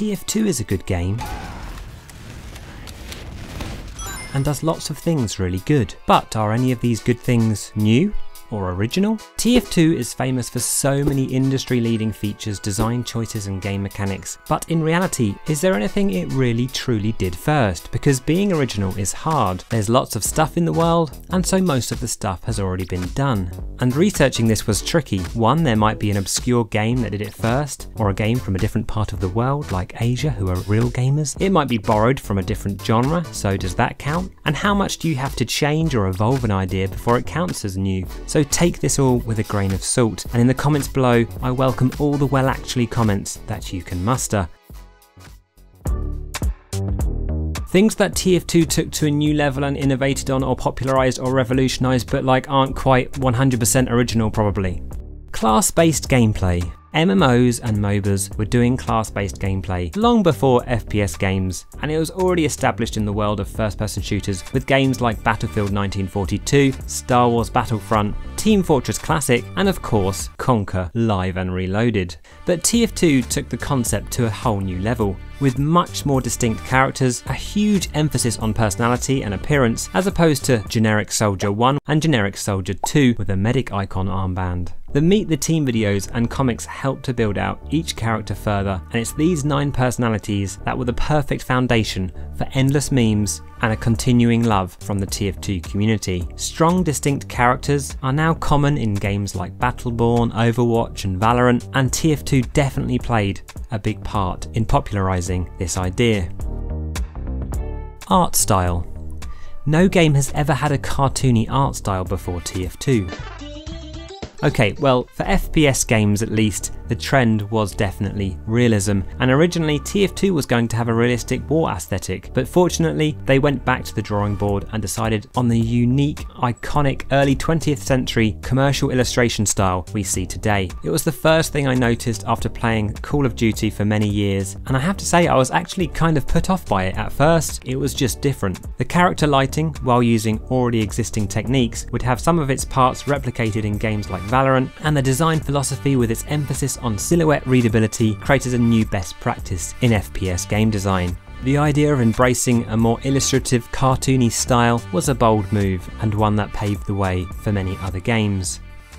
TF2 is a good game and does lots of things really good. But are any of these good things new or original? TF2 is famous for so many industry-leading features, design choices and game mechanics, but in reality, is there anything it really truly did first? Because being original is hard. There's lots of stuff in the world, and so most of the stuff has already been done. And researching this was tricky. One, there might be an obscure game that did it first, or a game from a different part of the world, like Asia, who are real gamers. It might be borrowed from a different genre, so does that count? And how much do you have to change or evolve an idea before it counts as new? So take this all with a grain of salt, and in the comments below I welcome all the well actually comments that you can muster. Things that TF2 took to a new level and innovated on or popularised or revolutionised but like aren't quite 100% original probably. Class-based gameplay. MMOs and MOBAs were doing class-based gameplay long before FPS games, and it was already established in the world of first-person shooters with games like Battlefield 1942, Star Wars Battlefront, Team Fortress Classic, and of course Conquer Live and Reloaded. But TF2 took the concept to a whole new level, with much more distinct characters, a huge emphasis on personality and appearance, as opposed to generic Soldier 1 and generic Soldier 2 with a medic icon armband. The Meet the Team videos and comics helped to build out each character further, and it's these 9 personalities that were the perfect foundation for endless memes and a continuing love from the TF2 community. Strong, distinct characters are now common in games like Battleborn, Overwatch and Valorant, and TF2 definitely played a big part in popularising this idea. Art style. No game has ever had a cartoony art style before TF2. Okay, well, for FPS games at least, the trend was definitely realism, and originally TF2 was going to have a realistic war aesthetic, but fortunately they went back to the drawing board and decided on the unique, iconic early 20th century commercial illustration style we see today. It was the first thing I noticed after playing Call of Duty for many years, and I have to say I was actually kind of put off by it at first. It was just different. The character lighting, while using already existing techniques, would have some of its parts replicated in games like Valorant, and the design philosophy with its emphasis on silhouette readability created a new best practice in FPS game design. The idea of embracing a more illustrative, cartoony style was a bold move, and one that paved the way for many other games.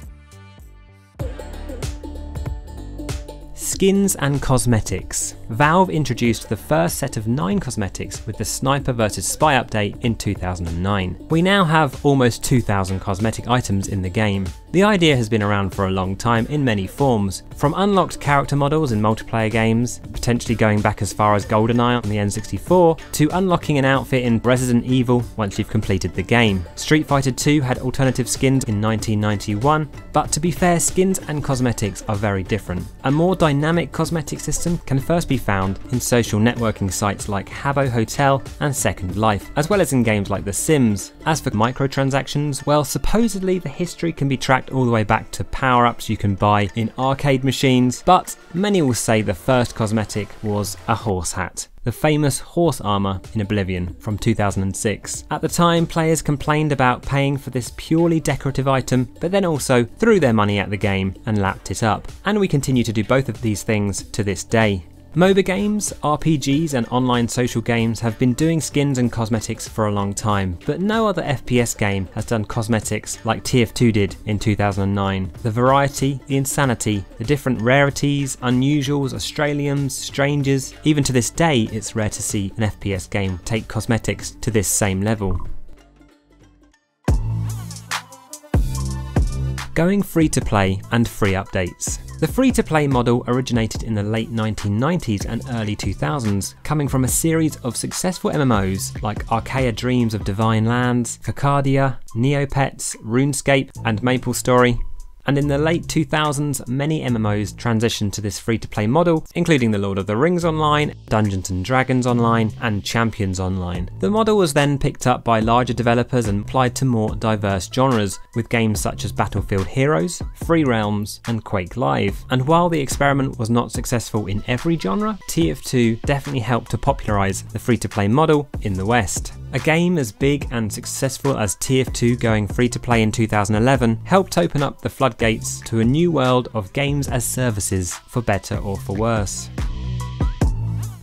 Skins and cosmetics. Valve introduced the first set of 9 cosmetics with the Sniper vs Spy update in 2009. We now have almost 2,000 cosmetic items in the game. The idea has been around for a long time in many forms, from unlocked character models in multiplayer games, potentially going back as far as GoldenEye on the N64, to unlocking an outfit in Resident Evil once you've completed the game. Street Fighter 2 had alternative skins in 1991, but to be fair, skins and cosmetics are very different. A more dynamic cosmetic system can first be found in social networking sites like Habbo Hotel and Second Life, as well as in games like The Sims. As for microtransactions, well, supposedly the history can be tracked all the way back to power-ups you can buy in arcade machines, but many will say the first cosmetic was a horse hat. The famous horse armour in Oblivion from 2006. At the time, players complained about paying for this purely decorative item, but then also threw their money at the game and lapped it up. And we continue to do both of these things to this day. MOBA games, RPGs and online social games have been doing skins and cosmetics for a long time, but no other FPS game has done cosmetics like TF2 did in 2009. The variety, the insanity, the different rarities, unusuals, Australians, strangers, even to this day it's rare to see an FPS game take cosmetics to this same level. Going free to play and free updates. The free-to-play model originated in the late 1990s and early 2000s, coming from a series of successful MMOs like Archaea Dreams of Divine Lands, Cacadia, Neopets, RuneScape and MapleStory. And in the late 2000s, many MMOs transitioned to this free-to-play model, including the Lord of the Rings Online, Dungeons & Dragons Online, and Champions Online. The model was then picked up by larger developers and applied to more diverse genres, with games such as Battlefield Heroes, Free Realms, and Quake Live. And while the experiment was not successful in every genre, TF2 definitely helped to popularise the free-to-play model in the West. A game as big and successful as TF2 going free to play in 2011 helped open up the floodgates to a new world of games as services, for better or for worse.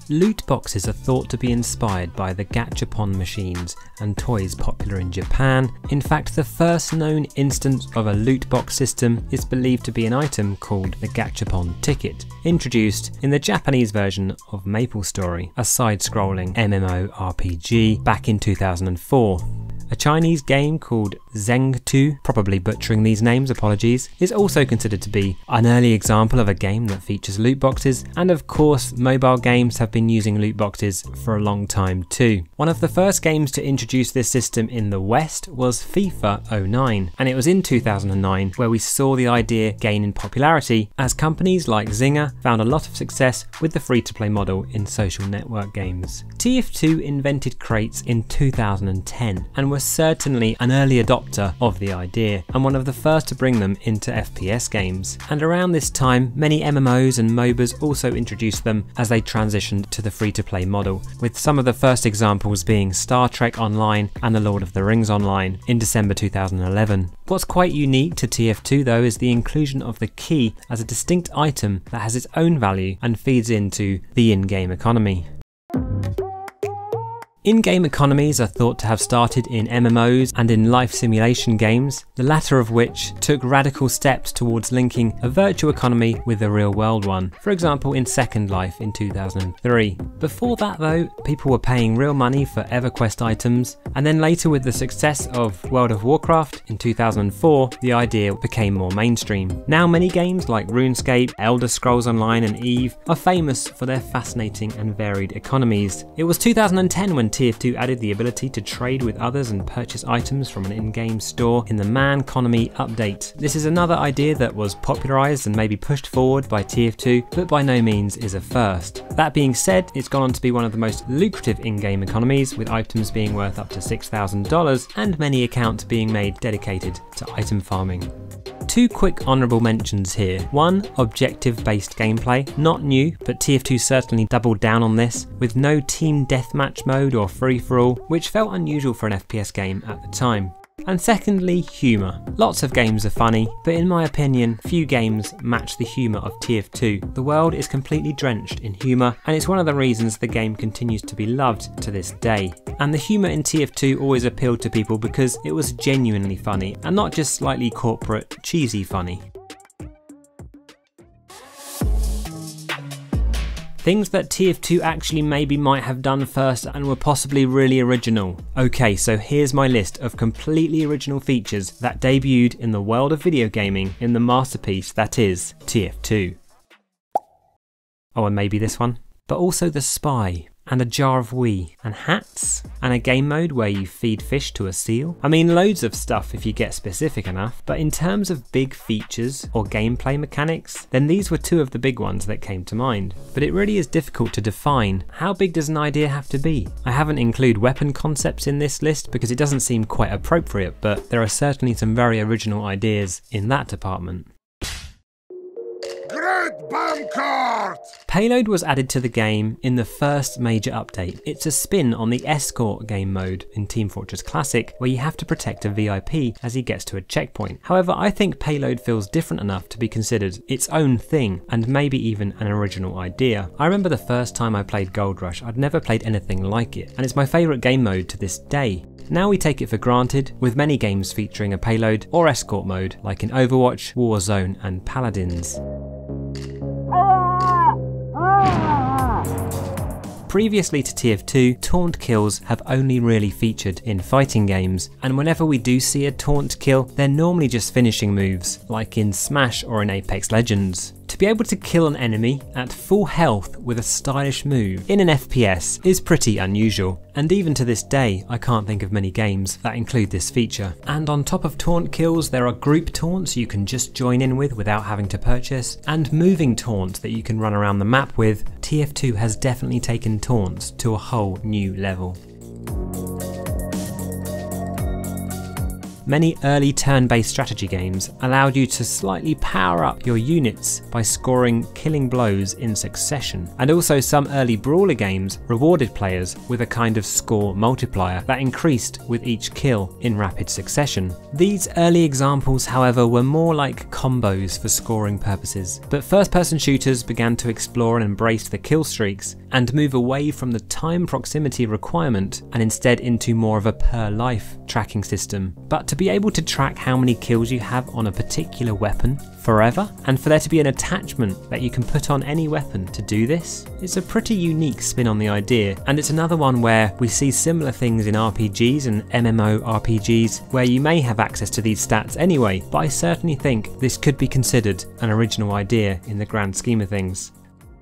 Loot boxes are thought to be inspired by the gachapon machines and toys popular in Japan. In fact, the first known instance of a loot box system is believed to be an item called the gachapon ticket, introduced in the Japanese version of MapleStory, a side-scrolling MMORPG back in 2004. A Chinese game called Zeng2, probably butchering these names, apologies, is also considered to be an early example of a game that features loot boxes, and of course mobile games have been using loot boxes for a long time too. One of the first games to introduce this system in the West was FIFA 09, and it was in 2009 where we saw the idea gain in popularity as companies like Zynga found a lot of success with the free-to-play model in social network games. TF2 invented crates in 2010 and was certainly an early adopter of the idea and one of the first to bring them into FPS games. And around this time, many MMOs and MOBAs also introduced them as they transitioned to the free-to-play model, with some of the first examples being Star Trek Online and The Lord of the Rings Online in December 2011. What's quite unique to TF2 though is the inclusion of the key as a distinct item that has its own value and feeds into the in-game economy. In-game economies are thought to have started in MMOs and in life simulation games, the latter of which took radical steps towards linking a virtual economy with a real-world one, for example in Second Life in 2003. Before that though, people were paying real money for EverQuest items, and then later with the success of World of Warcraft in 2004, the idea became more mainstream. Now many games like RuneScape, Elder Scrolls Online and EVE are famous for their fascinating and varied economies. It was 2010 when TF2 added the ability to trade with others and purchase items from an in-game store in the Manconomy update. This is another idea that was popularised and maybe pushed forward by TF2, but by no means is a first. That being said, it's gone on to be one of the most lucrative in-game economies, with items being worth up to $6,000 and many accounts being made dedicated to item farming. Two quick honourable mentions here. One, objective-based gameplay. Not new, but TF2 certainly doubled down on this, with no team deathmatch mode or free-for-all, which felt unusual for an FPS game at the time. And secondly, humour. Lots of games are funny, but in my opinion, few games match the humour of TF2. The world is completely drenched in humour, and it's one of the reasons the game continues to be loved to this day. And the humour in TF2 always appealed to people because it was genuinely funny, and not just slightly corporate, cheesy funny. Things that TF2 actually maybe might have done first and were possibly really original. Okay, so here's my list of completely original features that debuted in the world of video gaming in the masterpiece that is TF2. Oh, and maybe this one. But also the Spy, and a jar of wee, and hats, and a game mode where you feed fish to a seal. I mean, loads of stuff if you get specific enough, but in terms of big features or gameplay mechanics, then these were two of the big ones that came to mind. But it really is difficult to define. How big does an idea have to be? I haven't included weapon concepts in this list because it doesn't seem quite appropriate, but there are certainly some very original ideas in that department. Payload was added to the game in the first major update. It's a spin on the escort game mode in Team Fortress Classic, where you have to protect a VIP as he gets to a checkpoint. However, I think Payload feels different enough to be considered its own thing, and maybe even an original idea. I remember the first time I played Gold Rush, I'd never played anything like it, and it's my favourite game mode to this day. Now we take it for granted, with many games featuring a payload or escort mode, like in Overwatch, Warzone and Paladins. Previously to TF2, taunt kills have only really featured in fighting games, and whenever we do see a taunt kill, they're normally just finishing moves, like in Smash or in Apex Legends. To be able to kill an enemy at full health with a stylish move in an FPS is pretty unusual, and even to this day I can't think of many games that include this feature. And on top of taunt kills, there are group taunts you can just join in with without having to purchase, and moving taunts that you can run around the map with. TF2 has definitely taken taunts to a whole new level. Many early turn-based strategy games allowed you to slightly power up your units by scoring killing blows in succession, and also some early brawler games rewarded players with a kind of score multiplier that increased with each kill in rapid succession. These early examples, however, were more like combos for scoring purposes, but first-person shooters began to explore and embrace the kill streaks and move away from the time proximity requirement and instead into more of a per-life tracking system. But to be able to track how many kills you have on a particular weapon forever, and for there to be an attachment that you can put on any weapon to do this, it's a pretty unique spin on the idea, and it's another one where we see similar things in RPGs and MMORPGs where you may have access to these stats anyway, but I certainly think this could be considered an original idea in the grand scheme of things.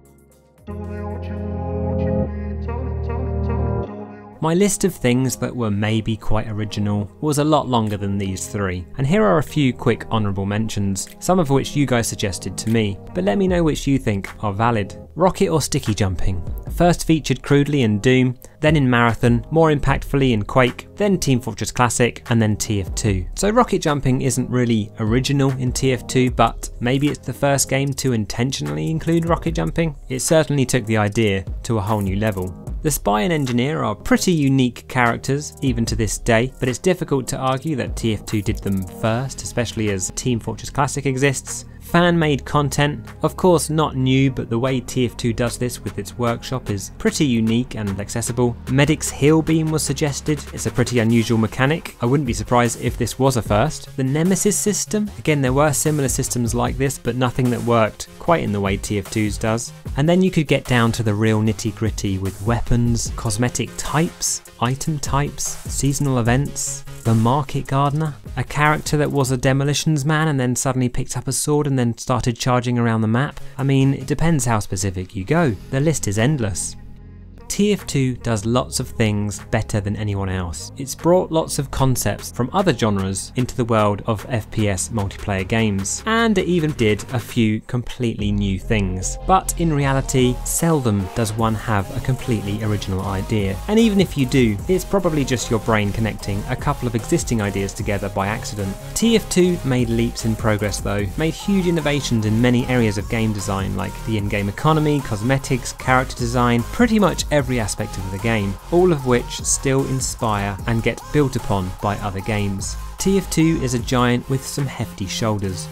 My list of things that were maybe quite original was a lot longer than these three, and here are a few quick honourable mentions, some of which you guys suggested to me, but let me know which you think are valid. Rocket or sticky jumping. First featured crudely in Doom, then in Marathon, more impactfully in Quake, then Team Fortress Classic, and then TF2. So rocket jumping isn't really original in TF2, but maybe it's the first game to intentionally include rocket jumping. It certainly took the idea to a whole new level. The Spy and Engineer are pretty unique characters, even to this day, but it's difficult to argue that TF2 did them first, especially as Team Fortress Classic exists. Fan-made content, of course not new, but the way TF2 does this with its workshop is pretty unique and accessible. Medic's heal beam was suggested, it's a pretty unusual mechanic, I wouldn't be surprised if this was a first. The Nemesis system, again there were similar systems like this, but nothing that worked quite in the way TF2's does. And then you could get down to the real nitty-gritty with weapons, cosmetic types, item types, seasonal events, the Market Gardener, a character that was a demolitions man and then suddenly picked up a sword and then started charging around the map. I mean, it depends how specific you go. The list is endless. TF2 does lots of things better than anyone else. It's brought lots of concepts from other genres into the world of FPS multiplayer games, and it even did a few completely new things. But in reality, seldom does one have a completely original idea. And even if you do, it's probably just your brain connecting a couple of existing ideas together by accident. TF2 made leaps in progress though, made huge innovations in many areas of game design like the in-game economy, cosmetics, character design, pretty much every aspect of the game, all of which still inspire and get built upon by other games. TF2 is a giant with some hefty shoulders.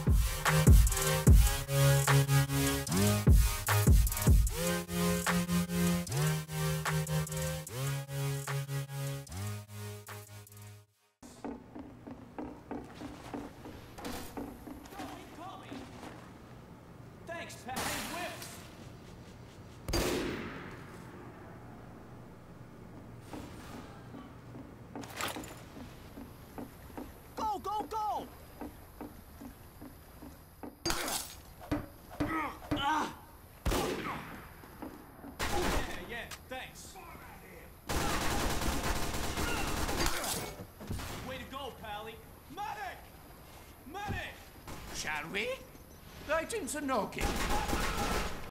Shall we? Right into Noki.